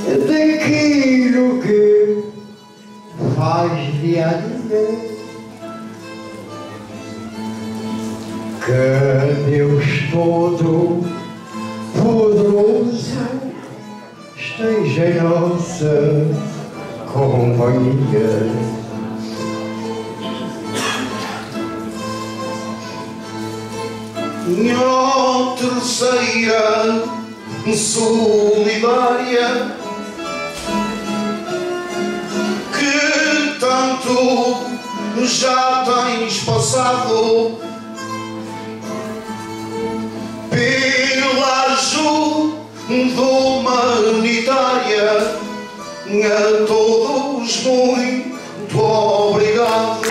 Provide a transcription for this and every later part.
daquilo que faz dia a dia. Que Deus todo poderoso esteja em nossa companhia. Minha terceira solidária, que tanto já tens passado pela ajuda humanitária, a todos muito obrigado.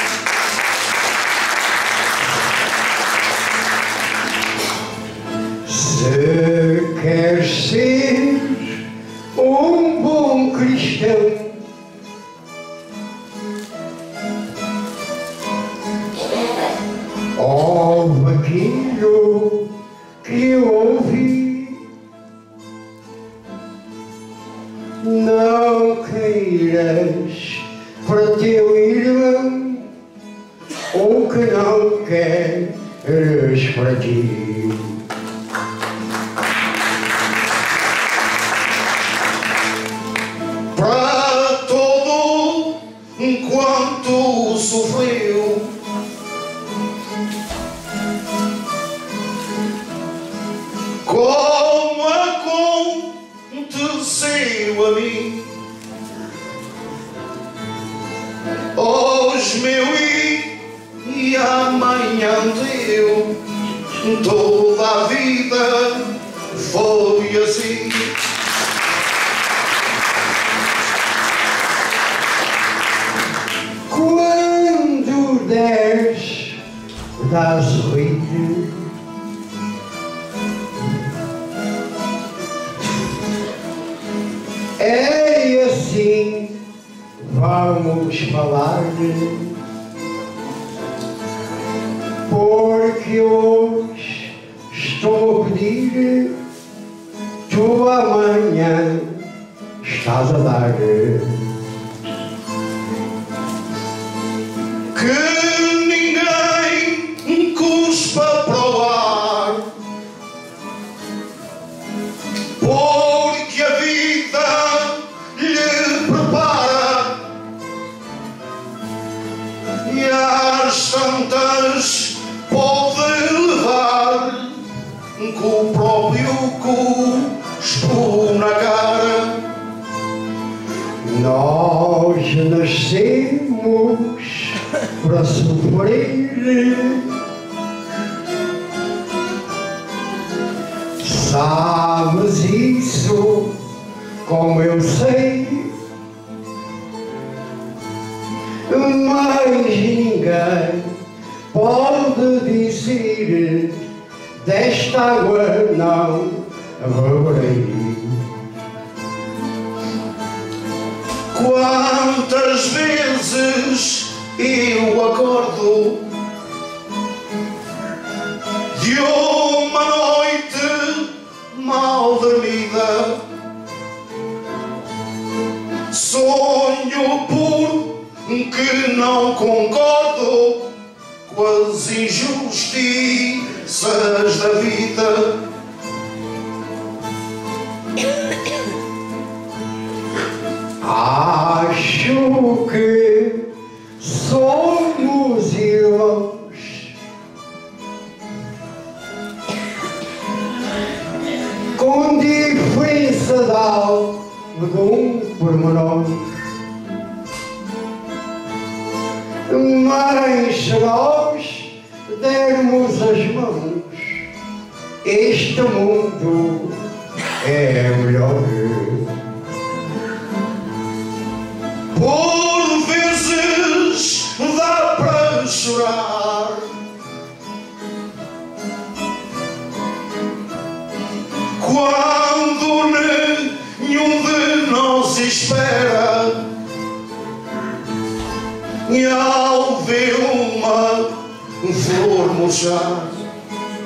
Se queres ser um bom cristão, ouve aquilo que eu ouvi. Não queiras para teu irmão o que não queres para ti. Para todo quanto sofreu, como aconteceu a mim, hoje meu e amanhã teu, toda a vida foi assim. Quando deres, dás sorrir. É assim, vamos falar, porque hoje estou a pedir, tu amanhã estás a dar. Que ninguém cuspa para o ar, porque a vida lhe prepara, e às tantas pode levar com o próprio cuspo na cara. Nós nascemos para sofrer, sabes isso como eu sei, mas ninguém pode dizer desta água não beberei. Quantas vezes eu acordo de uma noite mal dormida, sonho porque não concordo com as injustiças da vida. Acho que somos irmãos, com diferença de algum pormenor, mas se nós dermos as mãos, este mundo é melhor. Por vezes dá para chorar, quando nenhum de nós espera, e ao ver uma flor murchar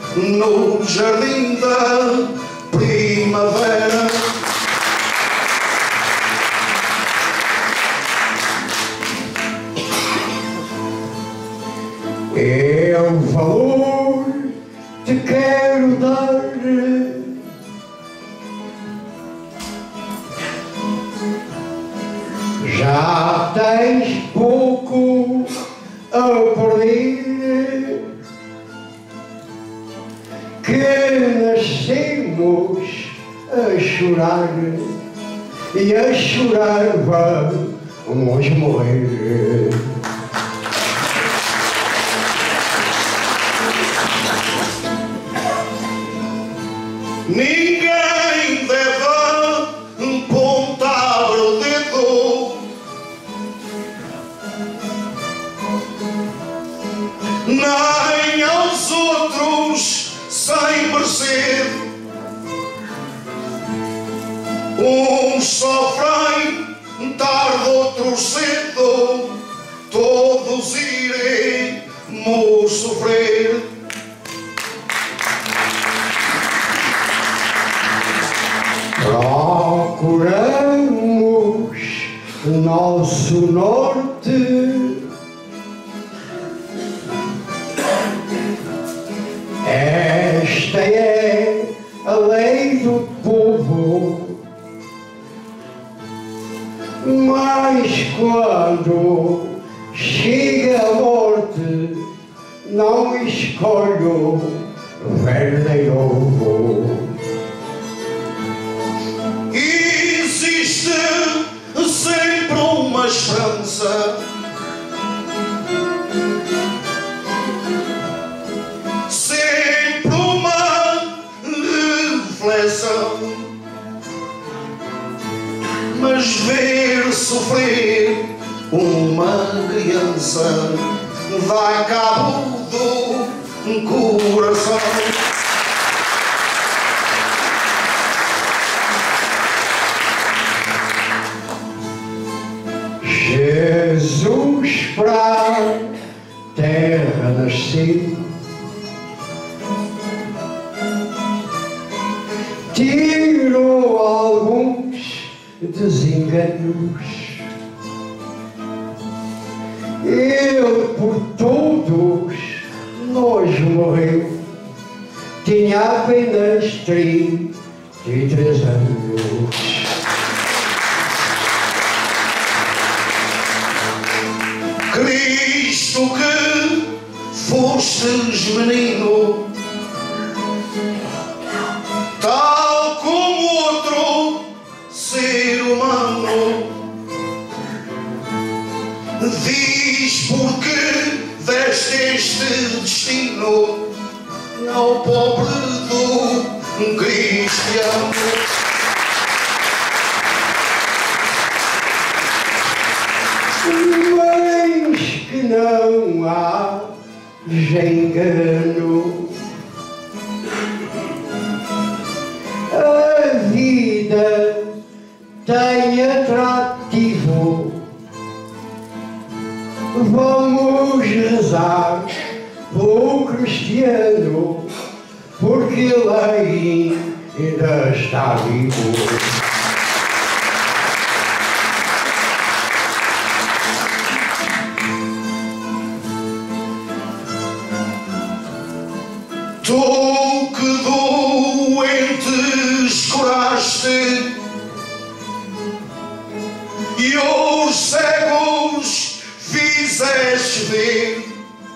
no jardim da primavera, já tens pouco a perder, que nascemos a chorar e a chorar vamos morrer. Ninguém deve apontar o dedo, nem aos outros sem merecer. Uns sofrem tarde, outros cedo, todos iremos sofrer. Procuramos nosso norte, esta é a lei do povo, mas quando chega a morte não escolho verde e novo. Existe sempre uma esperança, sempre uma reflexão, mas ver sofrer uma criança dá cabo do coração. Jesus para a terra nasceu, tirou alguns desenganos, ele por todos nós morreu, tinha apenas 33 anos. Cristo que fostes menino, tal como outro ser humano, diz porque deste este destino ao pobre do cristiano. Que não há engano, a vida tem atrativo, vamos rezar o cristiano, porque ele ainda está vivo. Tu que doentes curaste e os cegos fizeste ver,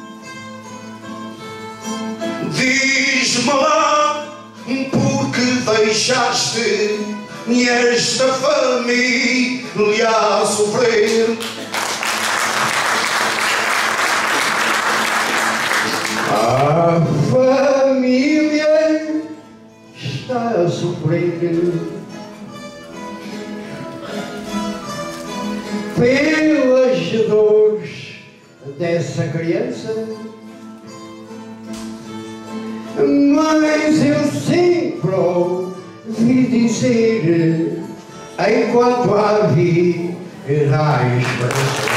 diz-me lá porque deixaste esta família a sofrer. A família está a sofrer pelas dores dessa criança, mas eu sempre ouvi dizer, enquanto há vida há esperança.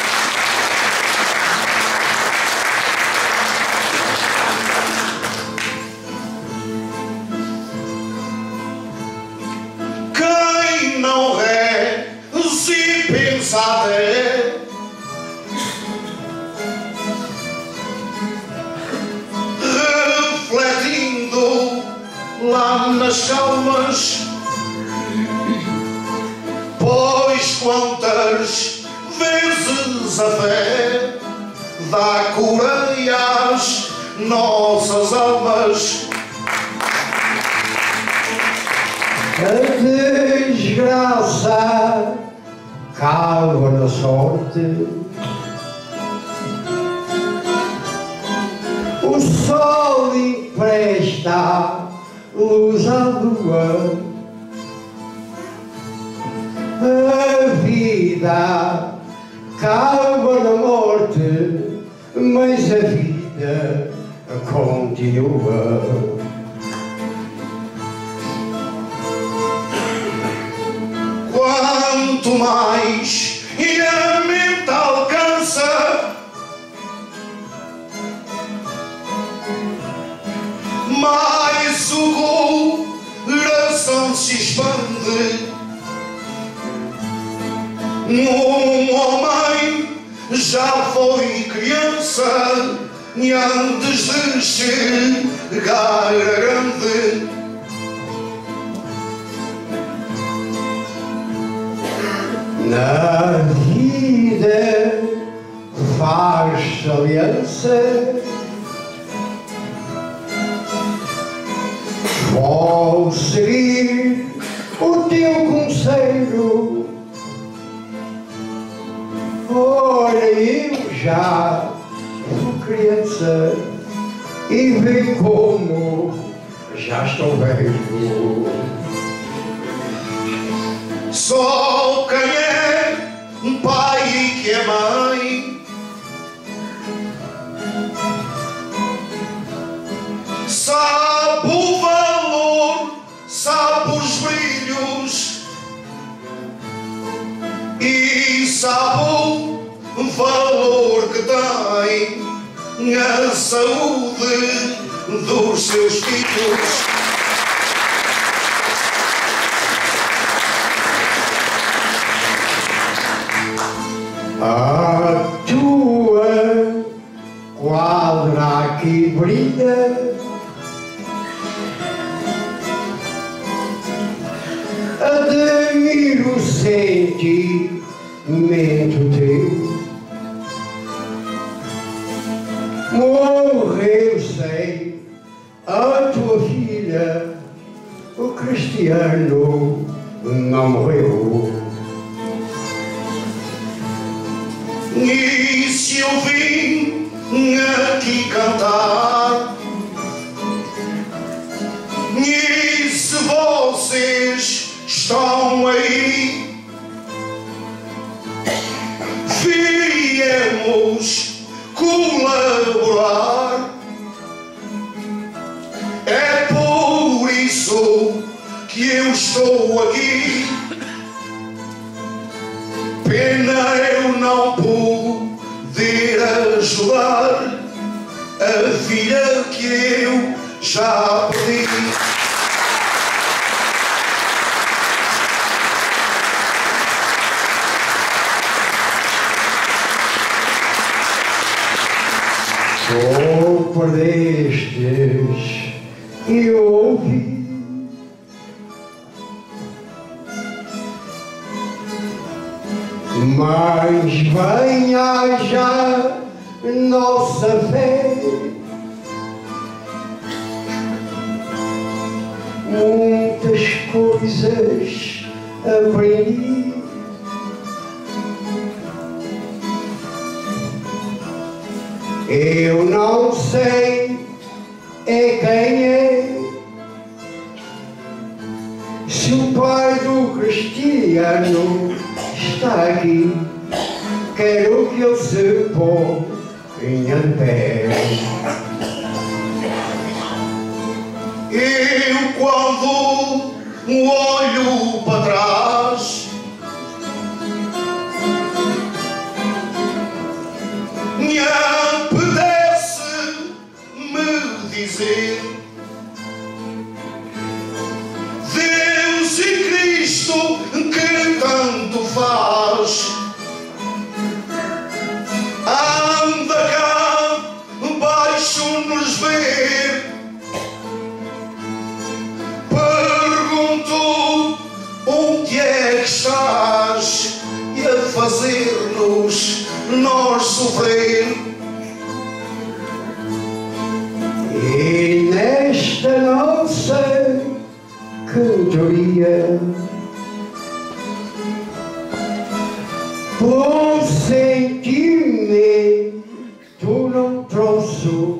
Não é se pensar refletindo lá nas calmas, pois pois quantas vezes a fé dá cura às nossas almas. A desgraça cava na sorte, o sol empresta luz à lua, a vida cava na morte, mas a vida continua. Quanto mais a mente alcança, mais o coração se expande. Um homem já foi criança e antes de chegar a grande. Na vida faz aliança, vou seguir o teu conselho. Ora, eu já fui criança e vê como já estou velho. Só quem é pai e que é mãe sabe o valor, sabe os brilhos e sabe o valor que tem a saúde dos seus filhos. A tua quadra que brilha, admiro o sentimento teu. Morreu, sei, a tua filha, o Cristiano não morreu. E se eu vim aqui cantar, e se vocês estão aí, viemos colaborar. É por isso que eu estou aqui. Pena eu não poder ajudar a filha que eu já perdi. Tu perdestes e eu ouvi. Mas venha já nossa fé, muitas coisas aprendi. Eu não sei é quem é, se o pai do Cristiano está aqui, quero que ele se ponha de pé. Eu quando olho para trás, me apetece me dizer: Deus e Cristo que tanto faz, anda cá baixo nos ver. Pergunto onde é que estás, nós sofrer. E nesta nossa cantoria, por sentir-me tu não trouxe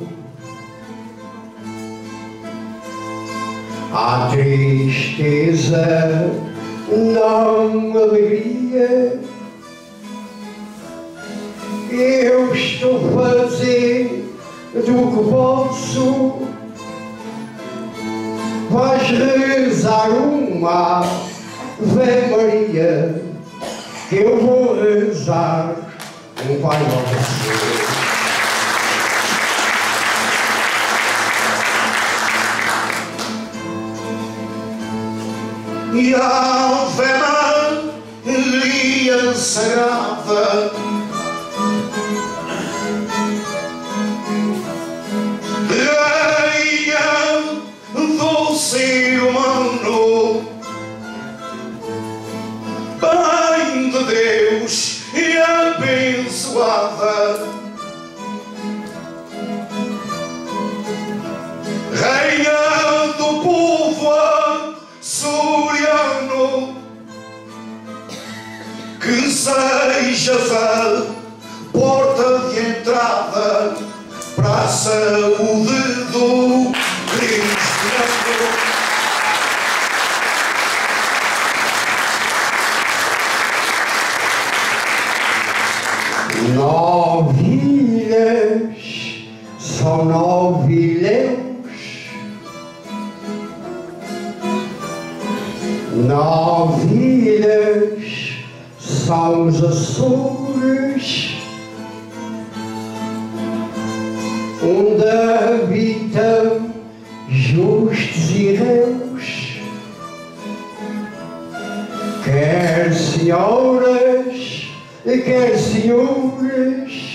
a tristeza, não alegria. Eu estou fazendo o que posso. Vais rezar uma Ave Maria, que eu vou rezar um Pai Nosso. E a Ave Maria sagrada, Rainha do ser humano, Mãe de Deus e abençoada, Rainha do povo açoriano, que sejas a porta de entrada para a saúde do cristiano. Novilhas são novilhões, novilhas são os Açores, onde habitam justos e reus, quer senhoras, quer senhores.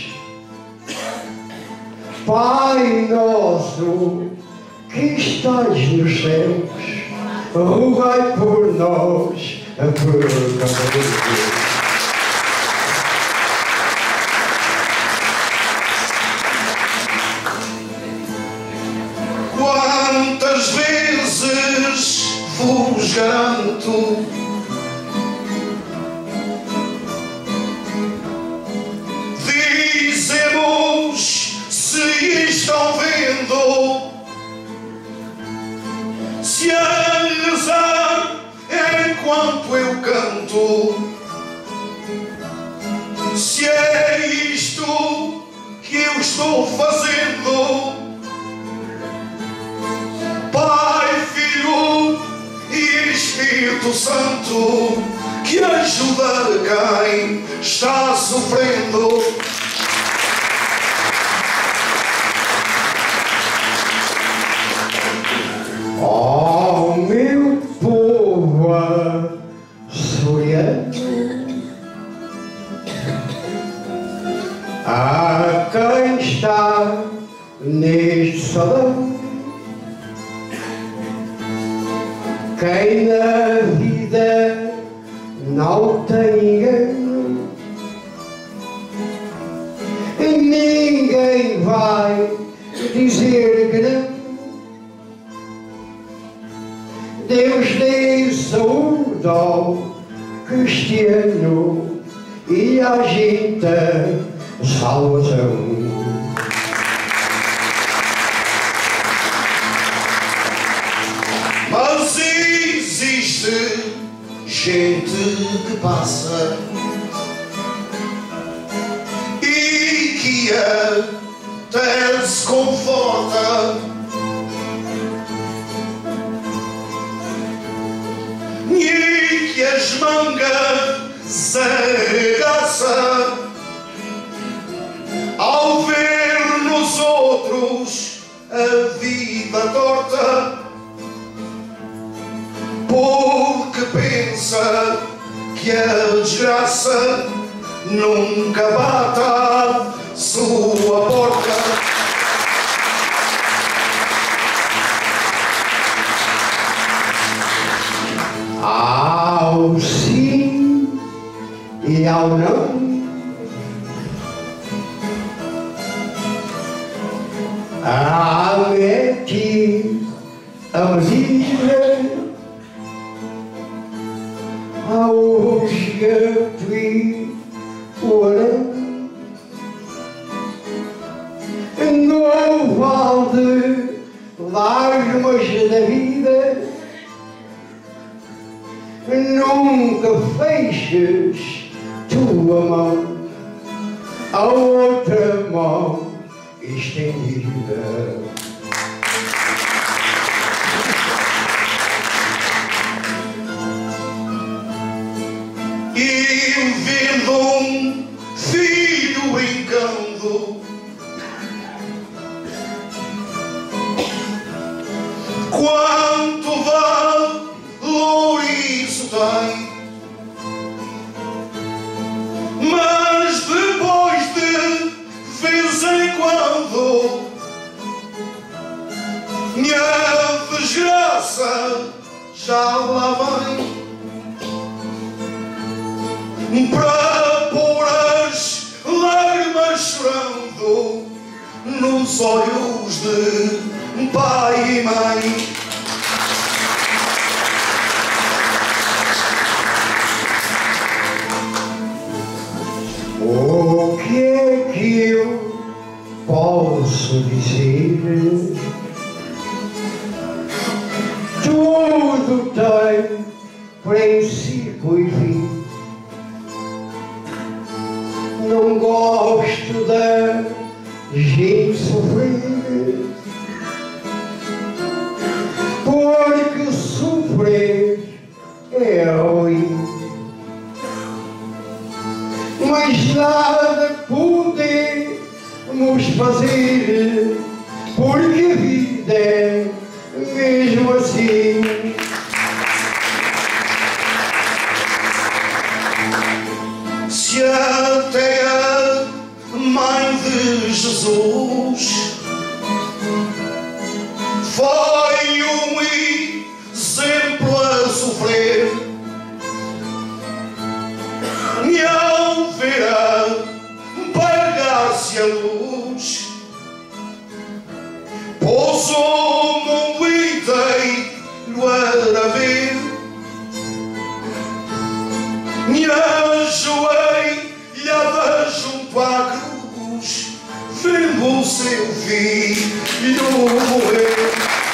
Pai nosso que estás nos céus, rogai por nós, pecadores. Quantas vezes vos garanto, dizemos se estão vendo, se a rezar enquanto eu canto, se é isto que eu estou fazendo. Pai, Filho e Espírito Santo, que ajuda quem está sofrendo. Ó meu povo açoriano, a quem está neste salão, quem na vida não tem engano, ninguém vai dizer que não. Deus dê saúde ao cristiano e a gente salvação. Mas existe gente que passa e que até se conforta, e que as mangas arregaça ao ver nos outros a vida torta, porque pensa que a desgraça nunca bate à sua porta. Ao sim e ao não, Ameti amzile Auschwitz oren no vale lágrimas da vida nunca feches tua mão a outra mão estendida. E vendo filho em campo, quanto valor isso tem, mas depois de vez em quando minha desgraça já lá vem para pôr as lágrimas chorando nos olhos de pai e mãe. O que é que eu posso dizer? Tudo tem princípio e fim. Não gosto da gente sofrer, porque sofrer é ruim. Mas nada podemos fazer, porque a vida é mesmo assim. Se até a mãe de Jesus foi um exemplo a sofrer, e ao ver apagar-se a luz, pôs o mundo inteiro a ver, e ajoelhada junto à cruz, vendo o seu filho morrer.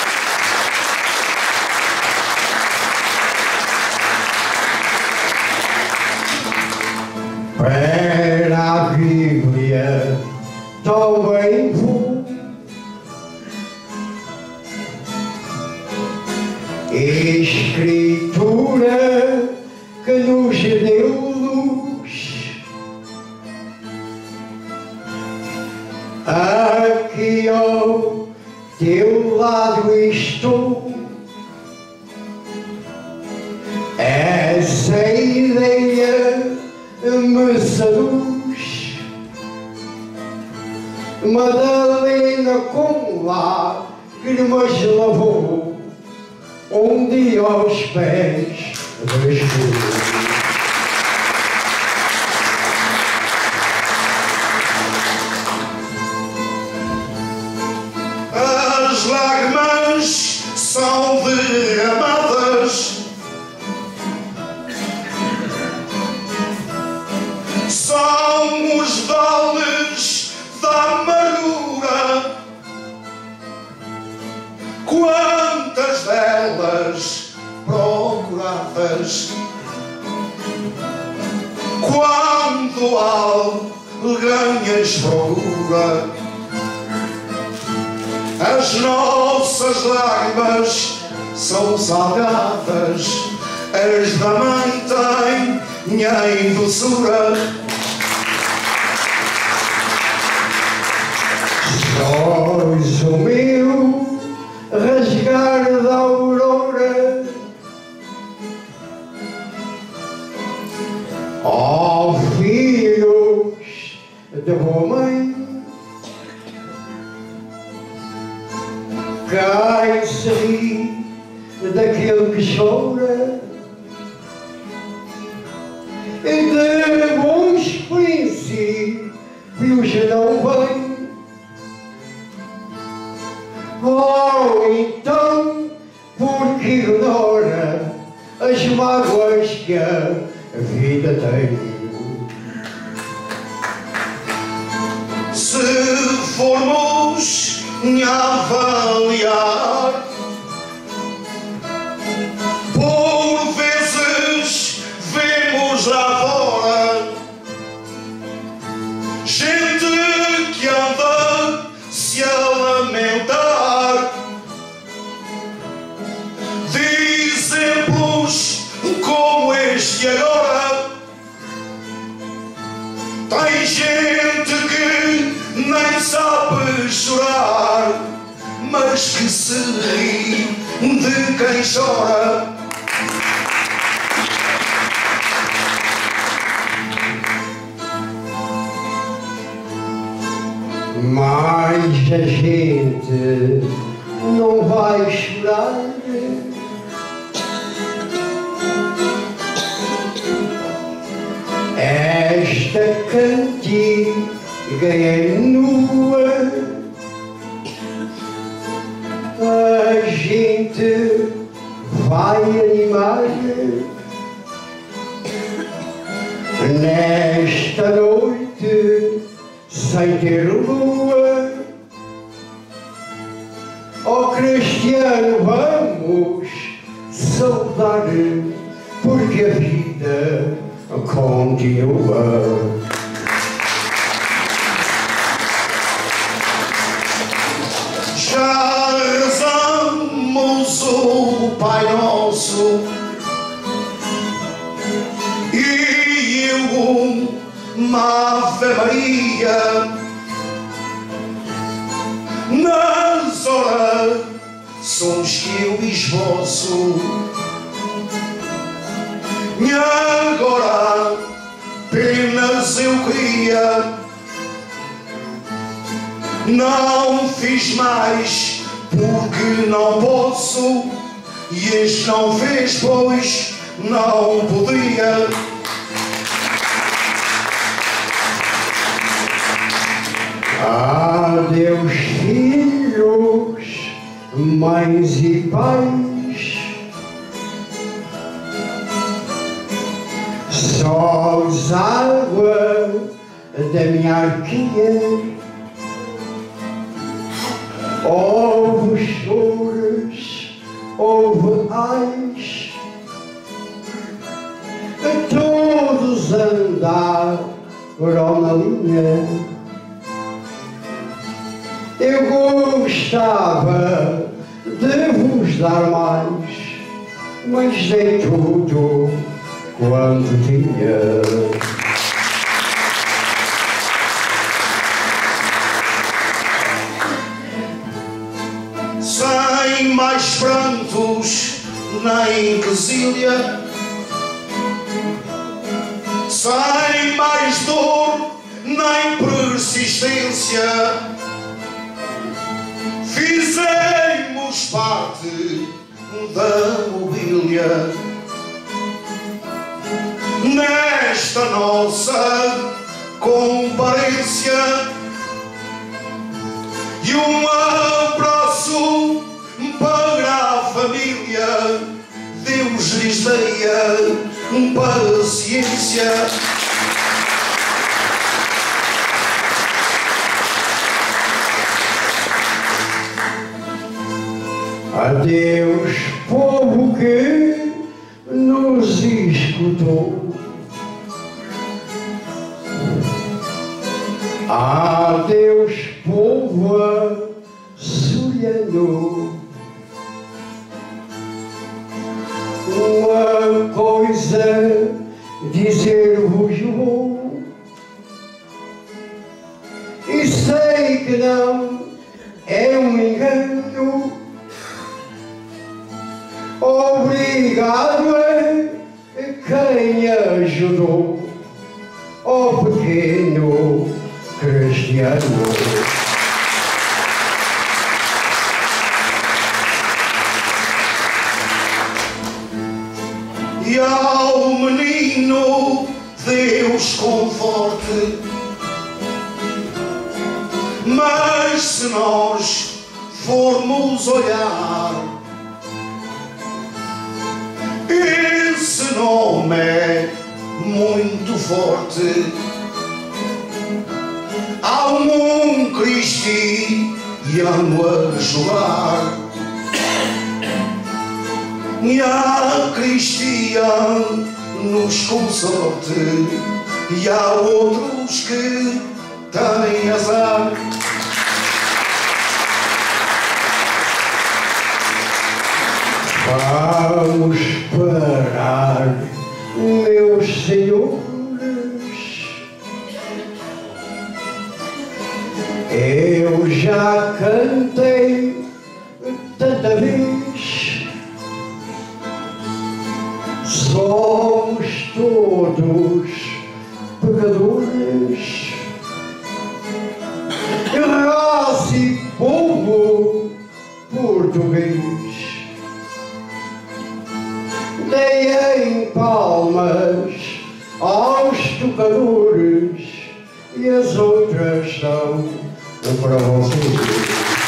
Para a Bíblia também vou Escritura que nos deu luz. Aqui ao teu lado estou. Essa ideia me seduz. Madalena com lágrimas lavou um dia aos pés da cruz. As lágrimas são derramadas, são os vales da amargura. Quantas delas procuradas, quando alguém as procura. As nossas lágrimas são salgadas, as da mãe têm em doçura. Sois o meu rasgar da aurora, ó filhos de boa mãe. Quem se ri daquele que chora, de bons princípios não vem. mágoas que a vida tem. Se formos a avaliar, por vezes vemos lá fora gente que anda se a lamentar, de exemplos como este agora. Tem gente que nem sabe chorar, mas que se ri de quem chora. Mas a gente não vai chorar. Esta cantiga é nua. A gente vai animar nesta noite sem ter lua. Ó Cristiano, vamos saudar, porque a vida continua. Já rezamos o Pai Nosso e uma Ave Maria. Nas orações que eu esboço, e agora apenas eu queria. Não fiz mais porque não posso, e este não fez pois não podia. Adeus filhos, mães e pais, sós água da minha arquia. Houve choros, houve ais, todos andaram na linha. Eu gostava de vos dar mais, mas dei tudo quanto tinha. Sem mais prantos nem quesilha, sem mais dor nem persistência, fizemos parte da mobília nesta nossa comparência. E um abraço para a família, Deus lhes deia paciência. Adeus, povo que nos escutou. Adeus, povo açoriano. Uma coisa dizer-vos vou, e sei que não é um engano. Obrigado a quem ajudou, ó pequeno Cristiano. E ao menino Deus conforte, mas se nós formos olhar, Esse nome é muito forte. Há um cristiano a chorar, e há cristianos com sorte, e há outros que têm azar. Vamos parar, meus senhores. Eu já cantei tanta vez. Somos todos pecadores, raça e povo português. Deem palmas aos tocadores, e as outras são para vocês.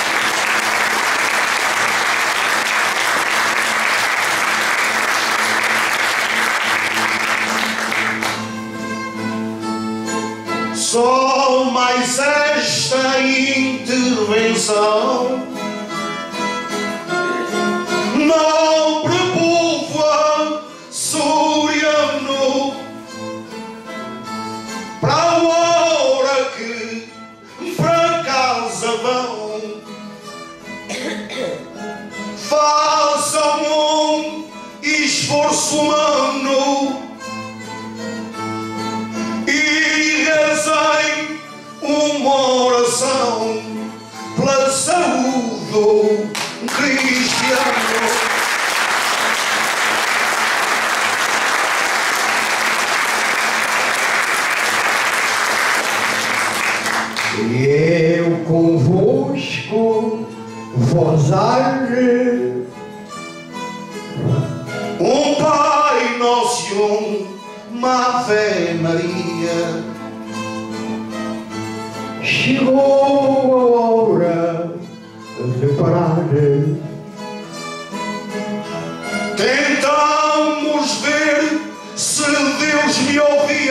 Só mais esta intervenção, nobre povo açoriano, para a hora que para casa vão, façam um esforço humano e rezem uma oração pela saúde do cristiano. E eu convosco vos arre. Um Pai Nosso e uma Ave Maria. Chegou a hora de parar. Tentamos ver se Deus me ouviu.